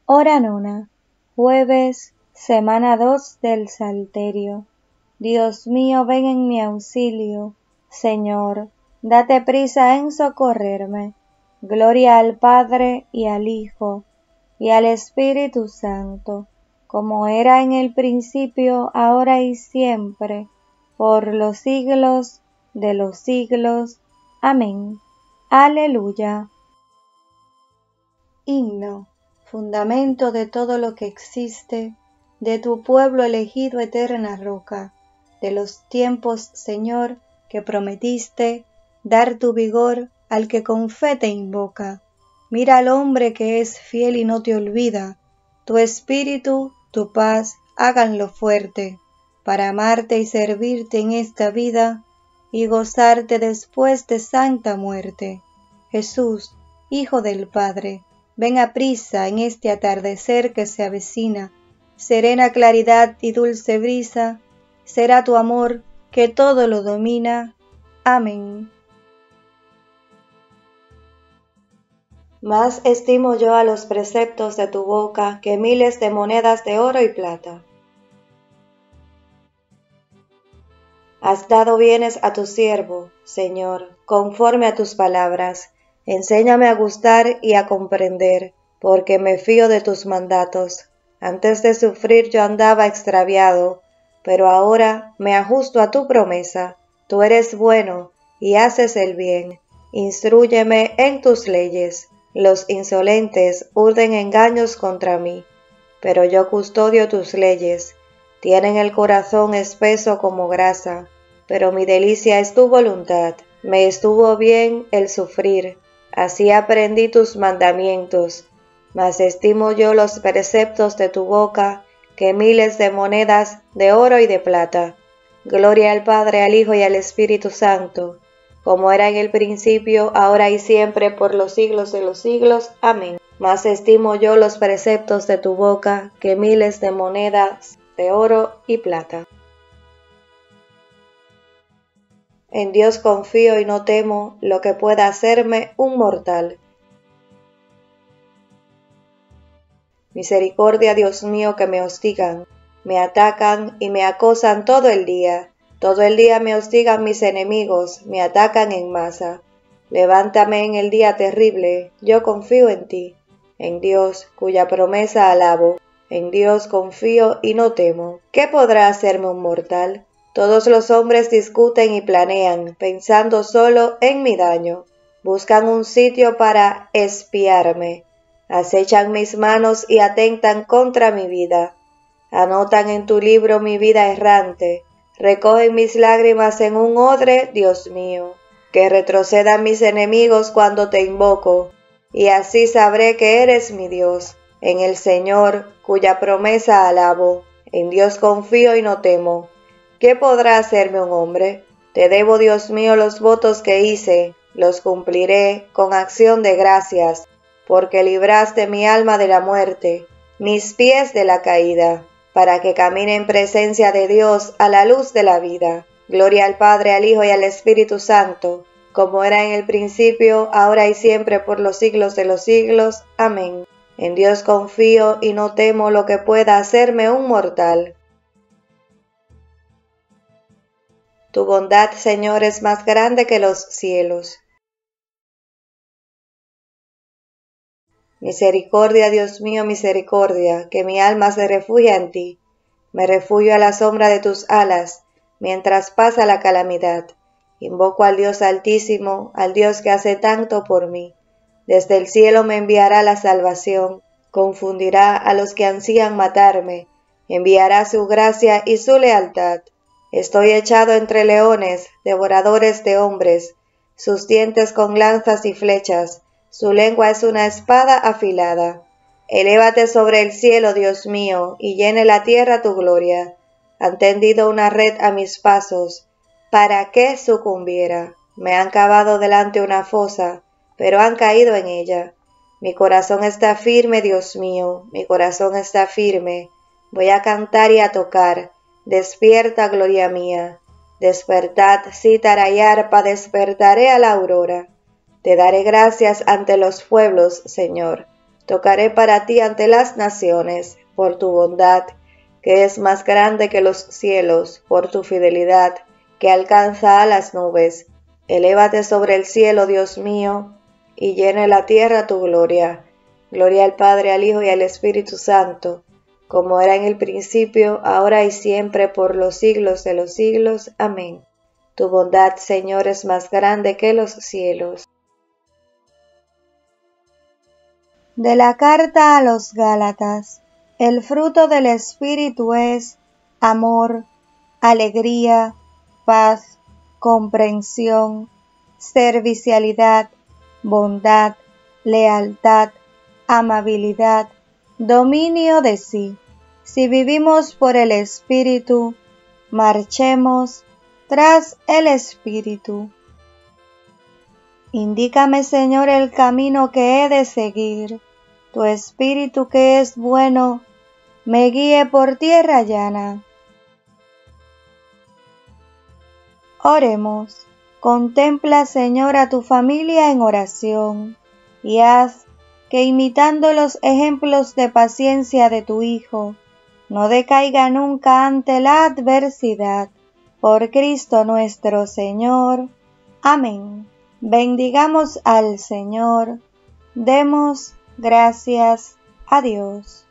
Hora nona, jueves, semana 2 del Salterio. Dios mío, ven en mi auxilio. Señor, date prisa en socorrerme. Gloria al Padre y al Hijo y al Espíritu Santo, como era en el principio, ahora y siempre, por los siglos de los siglos. Amén. Aleluya. Himno, fundamento de todo lo que existe, de tu pueblo elegido, eterna roca, de los tiempos, Señor, que prometiste dar tu vigor al que con fe te invoca. Mira al hombre que es fiel y no te olvida, tu espíritu, tu paz, háganlo fuerte, para amarte y servirte en esta vida, y gozarte después de santa muerte. Jesús, Hijo del Padre, ven aprisa en este atardecer que se avecina, serena claridad y dulce brisa, será tu amor que todo lo domina. Amén. Más estimo yo a los preceptos de tu boca que miles de monedas de oro y plata. Has dado bienes a tu siervo, Señor, conforme a tus palabras. Enséñame a gustar y a comprender, porque me fío de tus mandatos. Antes de sufrir yo andaba extraviado, pero ahora me ajusto a tu promesa. Tú eres bueno y haces el bien. Instrúyeme en tus leyes. Los insolentes urden engaños contra mí, pero yo custodio tus leyes. Tienen el corazón espeso como grasa, pero mi delicia es tu voluntad. Me estuvo bien el sufrir, así aprendí tus mandamientos. Mas estimo yo los preceptos de tu boca que miles de monedas de oro y de plata. Gloria al Padre, al Hijo y al Espíritu Santo, como era en el principio, ahora y siempre, por los siglos de los siglos. Amén. Mas estimo yo los preceptos de tu boca que miles de monedas de oro y plata. En Dios confío y no temo lo que pueda hacerme un mortal. Misericordia, Dios mío, que me hostigan, me atacan y me acosan todo el día. Todo el día me hostigan mis enemigos, me atacan en masa. Levántame en el día terrible, yo confío en ti, en Dios, cuya promesa alabo. En Dios confío y no temo. ¿Qué podrá hacerme un mortal? Todos los hombres discuten y planean, pensando solo en mi daño. Buscan un sitio para espiarme. Acechan mis manos y atentan contra mi vida. Anotan en tu libro mi vida errante. Recogen mis lágrimas en un odre, Dios mío. Que retrocedan mis enemigos cuando te invoco, y así sabré que eres mi Dios. En el Señor, cuya promesa alabo. En Dios confío y no temo. ¿Qué podrá hacerme un hombre? Te debo, Dios mío, los votos que hice, los cumpliré con acción de gracias, porque libraste mi alma de la muerte, mis pies de la caída, para que camine en presencia de Dios a la luz de la vida. Gloria al Padre, al Hijo y al Espíritu Santo, como era en el principio, ahora y siempre, por los siglos de los siglos. Amén. En Dios confío y no temo lo que pueda hacerme un mortal. Tu bondad, Señor, es más grande que los cielos. Misericordia, Dios mío, misericordia, que mi alma se refugia en ti. Me refugio a la sombra de tus alas, mientras pasa la calamidad. Invoco al Dios Altísimo, al Dios que hace tanto por mí. Desde el cielo me enviará la salvación, confundirá a los que ansían matarme, enviará su gracia y su lealtad. Estoy echado entre leones, devoradores de hombres, sus dientes con lanzas y flechas, su lengua es una espada afilada. Elévate sobre el cielo, Dios mío, y llene la tierra tu gloria. Han tendido una red a mis pasos, para que sucumbiera. Me han cavado delante una fosa, pero han caído en ella. Mi corazón está firme, Dios mío, mi corazón está firme. Voy a cantar y a tocar. Despierta, gloria mía. Despertad, cítara y arpa, despertaré a la aurora. Te daré gracias ante los pueblos, Señor. Tocaré para ti ante las naciones, por tu bondad, que es más grande que los cielos, por tu fidelidad, que alcanza a las nubes. Elévate sobre el cielo, Dios mío, y llene la tierra tu gloria. Gloria al Padre, al Hijo y al Espíritu Santo, como era en el principio, ahora y siempre, por los siglos de los siglos. Amén. Tu bondad, Señor, es más grande que los cielos. De la carta a los Gálatas. El fruto del Espíritu es amor, alegría, paz, comprensión, servicialidad, bondad, lealtad, amabilidad, dominio de sí. Si vivimos por el Espíritu, marchemos tras el Espíritu. Indícame, Señor, el camino que he de seguir. Tu Espíritu, que es bueno, me guíe por tierra llana. Oremos. Contempla, Señor, a tu familia en oración, y haz que, imitando los ejemplos de paciencia de tu Hijo, no decaiga nunca ante la adversidad. Por Cristo nuestro Señor. Amén. Bendigamos al Señor. Demos gracias a Dios.